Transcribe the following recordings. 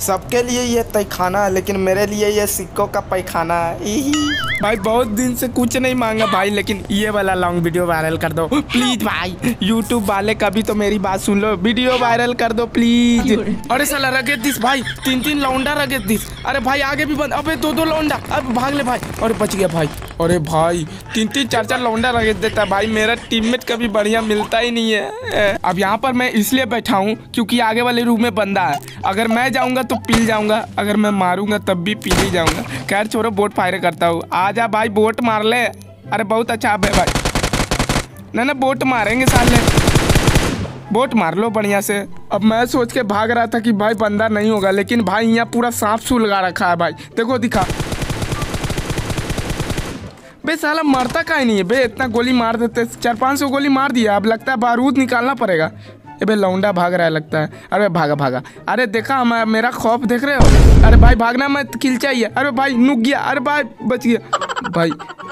सबके लिए ये तहखाना है, लेकिन मेरे लिए ये सिक्कों का पैखाना है। भाई बहुत दिन से कुछ नहीं मांगा भाई, लेकिन ये वाला लॉन्ग वीडियो वायरल कर दो प्लीज भाई। यूट्यूब वाले कभी तो मेरी बात सुन लो, वीडियो वायरल कर दो प्लीज। अरे साला रगेत दिस भाई, 3 लौंडा रगेत दिस। अरे भाई आगे भी बंद, अबे 2 लौंडा, अब भाग ले भाई। अरे बच गया भाई। अरे भाई 3 4 लौंडा रगेत देता भाई, मेरा टीममेट कभी बढ़िया मिलता ही नहीं है। अब यहाँ पर मैं इसलिए बैठा हूँ क्योंकि आगे वाले रूम में बंदा है। अगर मैं जाऊँगा तो पील जाऊँगा, अगर मैं मारूंगा तब भी पील ही जाऊँगा। खैर छोड़ो, बोट फायर करता हूँ। आजा भाई बोट मार ले। अरे बहुत अच्छा है भाई, ना बोट मारेंगे साले, बोट मार लो बढ़िया से। अब मैं सोच के भाग रहा था कि भाई बंदा नहीं होगा, लेकिन भाई यहाँ पूरा सांप सू लगा रखा है भाई, देखो दिखा। बे साला मरता काहे नहीं है बे, इतना गोली मार देते, 400-500 गोली मार दिया। अब लगता है बारूद निकालना पड़ेगा। अबे लौंडा भाग रहा है लगता है। अरे भागा भागा। अरे देखा मेरा खौफ देख रहे हो। अरे भाई भागना मत, किल चाहिए। अरे भाई नुक गया। अरे भाई बच गया भाई।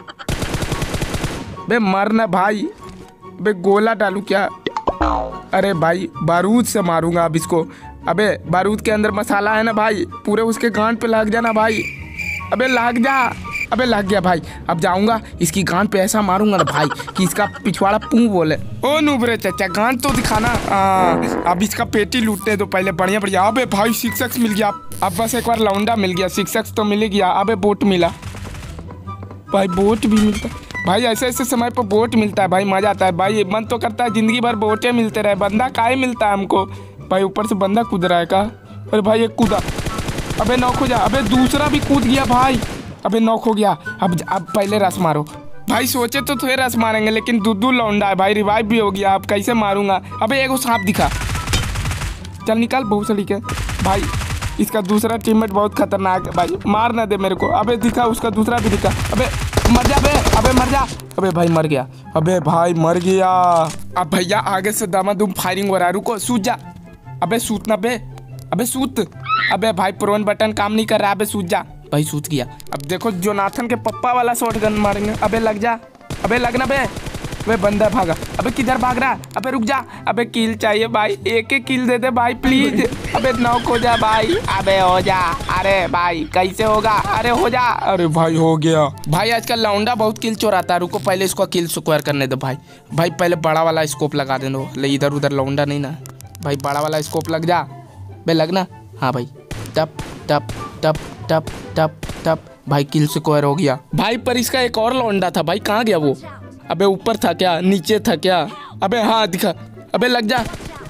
बे मरना भाई, बे गोला डालू क्या? अरे भाई बारूद से मारूंगा अब इसको। अबे बारूद के अंदर मसाला है ना भाई, पूरे उसके गांड पे लग जाना भाई। अबे लग जा। अबे लग गया भाई। अब जाऊंगा इसकी गांड पे ऐसा मारूंगा ना भाई कि इसका पिछवाड़ा पूं बोले। ओ नुबरे चाचा गांड तो दिखाना। अब इसका पेटी लूटने दो पहले, बढ़िया बढ़िया। अबे भाई 6x मिल गया। अब बस एक बार लौंडा मिल गया, 6x तो मिल गया। अबे बोट मिला भाई, बोट भी मिलता भाई। ऐसे ऐसे समय पर बोट मिलता है भाई, मजा आता है भाई। मन तो करता है जिंदगी भर बोटे मिलते रहे। बंदा काहे मिलता है हमको भाई? ऊपर से बंदा कूद रहा है का? अरे भाई एक कूदा, अबे नॉक हो जा। अबे दूसरा भी कूद गया भाई, अबे नॉक हो गया। अब पहले रस मारो भाई। सोचे तो थे रस मारेंगे, लेकिन 2 लौंडा है भाई, रिवाइव भी हो गया। अब कैसे मारूंगा? अबे एगो सांप दिखा, चल निकाल भोसड़ी के भाई। इसका दूसरा टीममेट बहुत खतरनाक है भाई, मार ना दे मेरे को। अबे दिखा उसका दूसरा भी दिखा। अबे मर जा बे, अबे मर जा। अबे भाई मर गया, अबे भाई मर गया। अब भैया आगे से दामादुम फायरिंग हो रहा है, रुको सूत जा। अबे सूत ना बे, अबे सूत। अबे भाई प्रोन बटन काम नहीं कर रहा, अबे सूत जा भाई। सूत गया। अब देखो जोनाथन के पप्पा वाला शॉटगन मारेंगे। अबे लग जा, अबे लगना बे। अबे बंदा भागा। अबे किधर भाग रहा? अबे रुक जा। अबे किल चाहिए भाई, एक किल दे दे भाई प्लीज। अबे नॉक हो जा भाई, अबे हो जा। अरे भाई कैसे होगा? अरे हो जा। अरे भाई हो गया भाई। आजकल लौंडा बहुत किल चोराता है। रुको पहले इसको किल स्क्वायर करने दो भाई। भाई पहले बड़ा वाला स्कोप लगा दे दो, इधर उधर लौंडा नहीं ना भाई। बड़ा वाला स्कोप लग जा बे, लगना। हाँ भाई टप टप टप टप टप टप भाई, किल स्क्वायर हो गया भाई। पर इसका एक और लौंडा था भाई, कहाँ गया वो? अबे ऊपर था क्या, नीचे था क्या? अबे हाँ दिखा। अबे लग जा।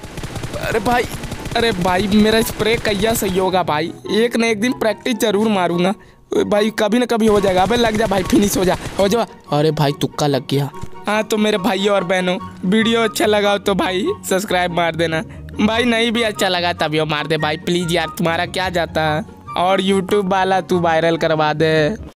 अरे भाई मेरा स्प्रे कैया सही होगा भाई। एक न एक दिन प्रैक्टिस जरूर मारूंगा भाई, कभी ना कभी हो जाएगा। अबे लग जा भाई, फिनिश हो जा, हो जा। अरे भाई तुक्का लग गया। हाँ तो मेरे भाइयों और बहनों, वीडियो अच्छा लगा तो भाई सब्सक्राइब मार देना भाई। नहीं भी अच्छा लगा तभी मार दे भाई प्लीज यार, तुम्हारा क्या जाता है। और यूट्यूब वाला तू वायरल करवा दे।